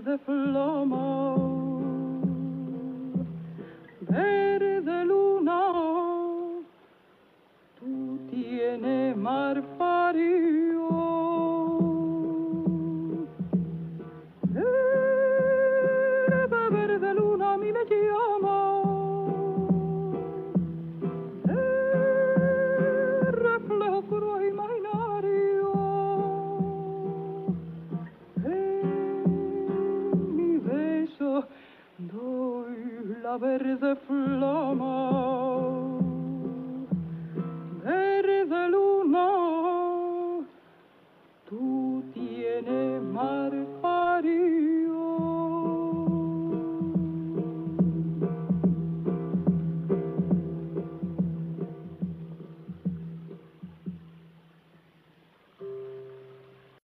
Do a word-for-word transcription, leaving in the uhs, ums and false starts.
verde flama, verde luna, tú tienes mar frío. Verde, verde luna, a mí me llama. El reflejo puro imaginario. En mi beso doy la verde flama.